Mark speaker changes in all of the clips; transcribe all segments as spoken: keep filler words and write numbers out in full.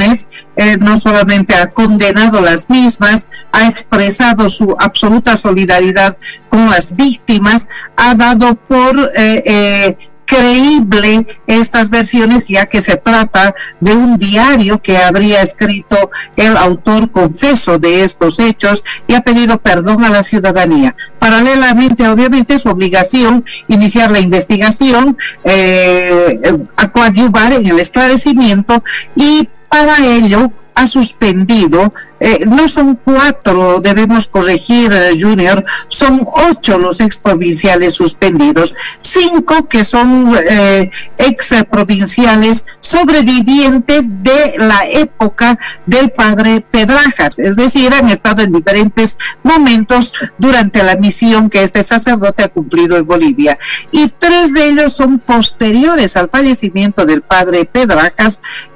Speaker 1: versiones, eh, no solamente ha condenado las mismas, ha expresado su absoluta solidaridad con las víctimas, ha dado por eh, eh, creíble estas versiones, ya que se trata de un diario que habría escrito el autor confeso de estos hechos, y ha pedido perdón a la ciudadanía. Paralelamente, obviamente, es su obligación iniciar la investigación, eh, a coadyuvar en el esclarecimiento, y para ello ha suspendido, eh, no son cuatro, debemos corregir, eh, Junior, son ocho los exprovinciales suspendidos, cinco que son eh, exprovinciales sobrevivientes de la época del padre Pedrajas, es decir, han estado en diferentes momentos durante la misión que este sacerdote ha cumplido en Bolivia, y tres de ellos son posteriores al fallecimiento del padre Pedrajas,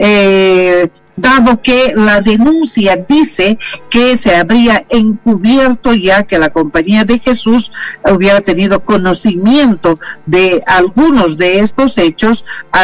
Speaker 1: eh, dado que la denuncia dice que se habría encubierto, ya que la Compañía de Jesús hubiera tenido conocimiento de algunos de estos hechos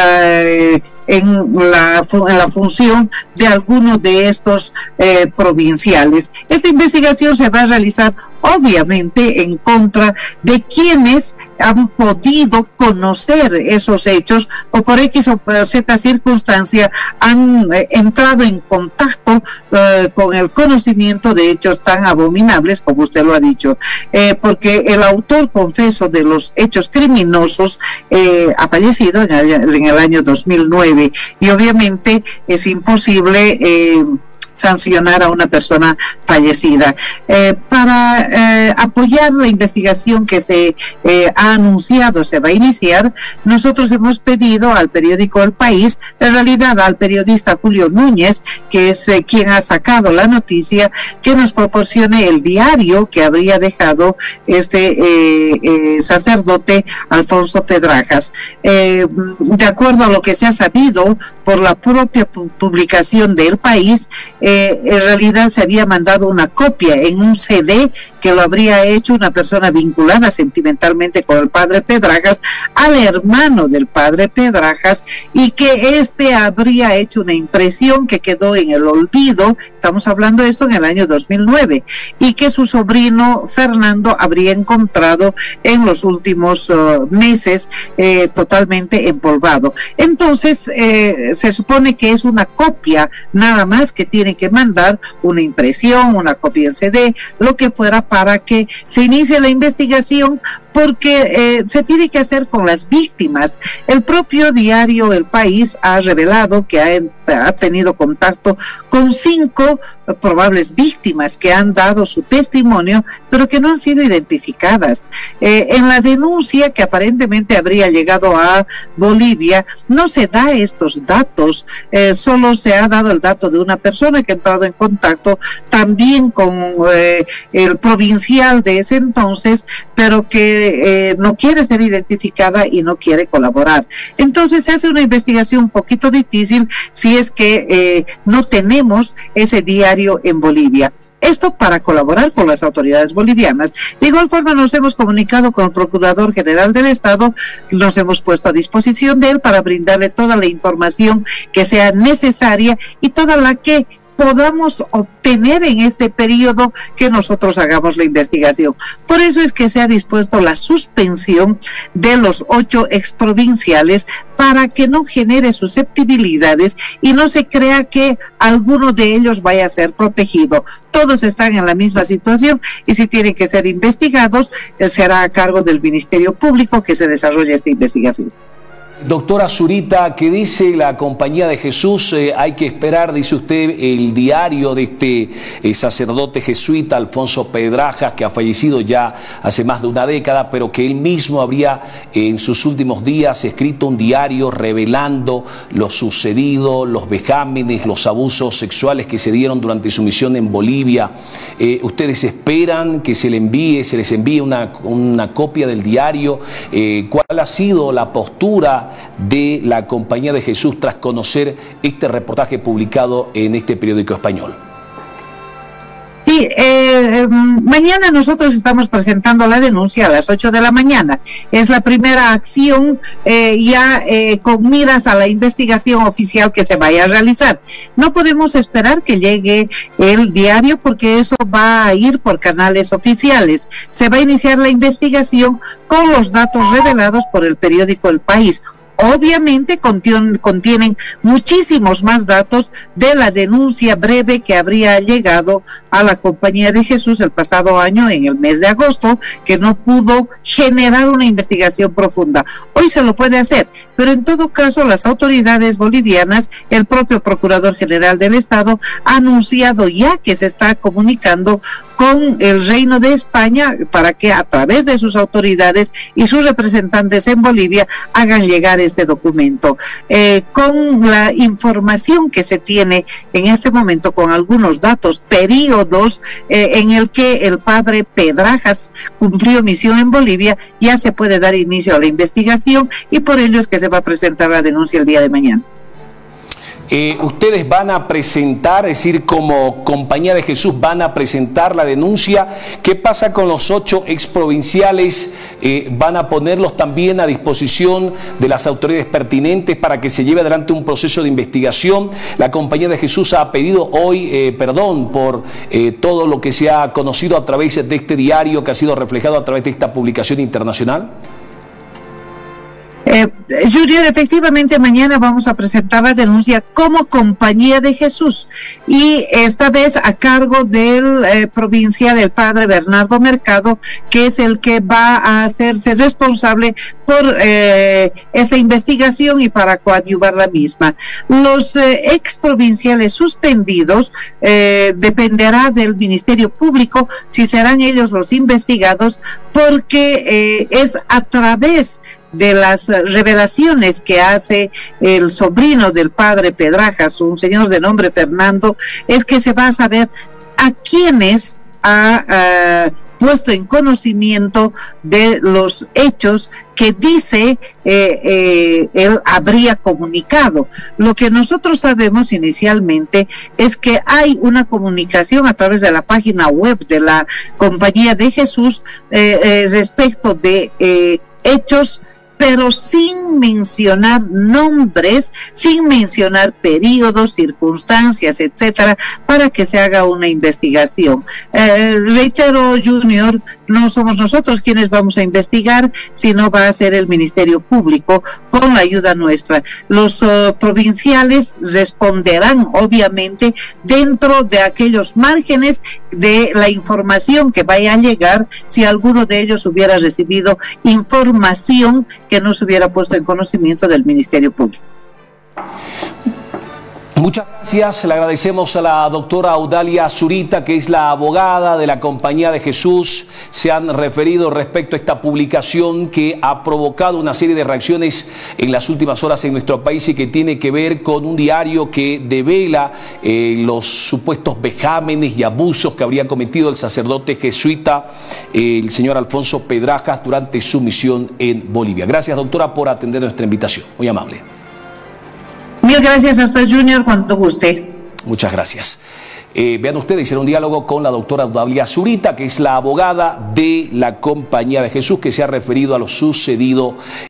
Speaker 1: eh, en la, en la función de algunos de estos eh, provinciales. Esta investigación se va a realizar obviamente en contra de quienes han podido conocer esos hechos o por X o Z circunstancia han eh, entrado en contacto eh, con el conocimiento de hechos tan abominables como usted lo ha dicho, eh, porque el autor confeso de los hechos criminosos eh, ha fallecido en el, en el año dos mil nueve, y obviamente es imposible eh, sancionar a una persona fallecida. Eh, para eh, apoyar la investigación que se eh, ha anunciado, se va a iniciar, nosotros hemos pedido al periódico El País, en realidad al periodista Julio Núñez, que es eh, quien ha sacado la noticia, que nos proporcione el diario que habría dejado este eh, eh, sacerdote Alfonso Pedrajas. Eh, de acuerdo a lo que se ha sabido por la propia publicación de El País, Eh, en realidad se había mandado una copia en un C D que lo habría hecho una persona vinculada sentimentalmente con el padre Pedrajas al hermano del padre Pedrajas, y que este habría hecho una impresión que quedó en el olvido, estamos hablando de esto en el año dos mil nueve, y que su sobrino Fernando habría encontrado en los últimos uh, meses eh, totalmente empolvado. Entonces eh, se supone que es una copia nada más que tiene que mandar, una impresión, una copia en C D, lo que fuera, para que se inicie la investigación, porque eh, se tiene que hacer con las víctimas. El propio diario El País ha revelado que ha, ha tenido contacto con cinco eh, probables víctimas que han dado su testimonio, pero que no han sido identificadas. Eh, en la denuncia que aparentemente habría llegado a Bolivia, no se da estos datos, eh, solo se ha dado el dato de una persona que ha entrado en contacto también con eh, el provincial de ese entonces, pero que Eh, no quiere ser identificada y no quiere colaborar. Entonces se hace una investigación un poquito difícil si es que eh, no tenemos ese diario en Bolivia. Esto para colaborar con las autoridades bolivianas. De igual forma nos hemos comunicado con el Procurador General del Estado, nos hemos puesto a disposición de él para brindarle toda la información que sea necesaria y toda la que podamos obtener en este periodo que nosotros hagamos la investigación. Por eso es que se ha dispuesto la suspensión de los ocho exprovinciales, para que no genere susceptibilidades y no se crea que alguno de ellos vaya a ser protegido. Todos están en la misma situación y si tienen que ser investigados, eh, será a cargo del Ministerio Público que se desarrolle esta investigación.
Speaker 2: Doctora Zurita, ¿qué dice la Compañía de Jesús? Eh, hay que esperar, dice usted, el diario de este eh, sacerdote jesuita Alfonso Pedrajas, que ha fallecido ya hace más de una década, pero que él mismo habría eh, en sus últimos días escrito un diario revelando lo sucedido, los vejámenes, los abusos sexuales que se dieron durante su misión en Bolivia. Eh, ¿Ustedes esperan que se le envíe, se les envíe una, una copia del diario? Eh, ¿Cuál ha sido la postura de la Compañía de Jesús tras conocer este reportaje publicado en este periódico español?
Speaker 1: Sí, Sí, eh, mañana nosotros estamos presentando la denuncia a las ocho de la mañana. Es la primera acción eh, ya eh, con miras a la investigación oficial que se vaya a realizar. No podemos esperar que llegue el diario porque eso va a ir por canales oficiales. Se va a iniciar la investigación con los datos revelados por el periódico El País. Obviamente contienen, contienen muchísimos más datos de la denuncia breve que habría llegado a la Compañía de Jesús el pasado año en el mes de agosto, que no pudo generar una investigación profunda. Hoy se lo puede hacer, pero en todo caso las autoridades bolivianas, el propio Procurador General del Estado ha anunciado ya que se está comunicando con el Reino de España para que a través de sus autoridades y sus representantes en Bolivia hagan llegar este documento. Eh, con la información que se tiene en este momento, con algunos datos, periodos eh, en el que el padre Pedrajas cumplió misión en Bolivia, ya se puede dar inicio a la investigación y por ello es que se va a presentar la denuncia el día de mañana.
Speaker 2: Eh, ustedes van a presentar, es decir, como Compañía de Jesús van a presentar la denuncia. ¿Qué pasa con los ocho exprovinciales? Eh, ¿Van a ponerlos también a disposición de las autoridades pertinentes para que se lleve adelante un proceso de investigación? La Compañía de Jesús ha pedido hoy eh, perdón por eh, todo lo que se ha conocido a través de este diario que ha sido reflejado a través de esta publicación internacional.
Speaker 1: Eh, Junior, efectivamente mañana vamos a presentar la denuncia como Compañía de Jesús y esta vez a cargo del eh, provincial, el padre Bernardo Mercado, que es el que va a hacerse responsable por eh, esta investigación y para coadyuvar la misma. Los eh, exprovinciales suspendidos eh, dependerá del Ministerio Público si serán ellos los investigados, porque eh, es a través de las revelaciones que hace el sobrino del padre Pedrajas, un señor de nombre Fernando, es que se va a saber a quiénes ha uh, puesto en conocimiento de los hechos que dice eh, eh, él habría comunicado. Lo que nosotros sabemos inicialmente es que hay una comunicación a través de la página web de la Compañía de Jesús eh, eh, respecto de eh, hechos, pero sin mencionar nombres, sin mencionar periodos, circunstancias, etcétera, para que se haga una investigación. Eh, reitero, Junior, no somos nosotros quienes vamos a investigar, sino va a ser el Ministerio Público con la ayuda nuestra. Los uh, provinciales responderán, obviamente, dentro de aquellos márgenes de la información que vaya a llegar, si alguno de ellos hubiera recibido información que no se hubiera puesto en conocimiento del Ministerio Público.
Speaker 2: Muchas gracias, le agradecemos a la doctora Audalia Zurita, que es la abogada de la Compañía de Jesús. Se han referido respecto a esta publicación que ha provocado una serie de reacciones en las últimas horas en nuestro país y que tiene que ver con un diario que devela eh, los supuestos vejámenes y abusos que habría cometido el sacerdote jesuita, eh, el señor Alfonso Pedrajas, durante su misión en Bolivia. Gracias, doctora, por atender nuestra invitación. Muy amable.
Speaker 1: Mil gracias a usted, Junior, cuando guste.
Speaker 2: Muchas gracias. Eh, vean ustedes, hicieron un diálogo con la doctora Audalia Zurita, que es la abogada de la Compañía de Jesús, que se ha referido a lo sucedido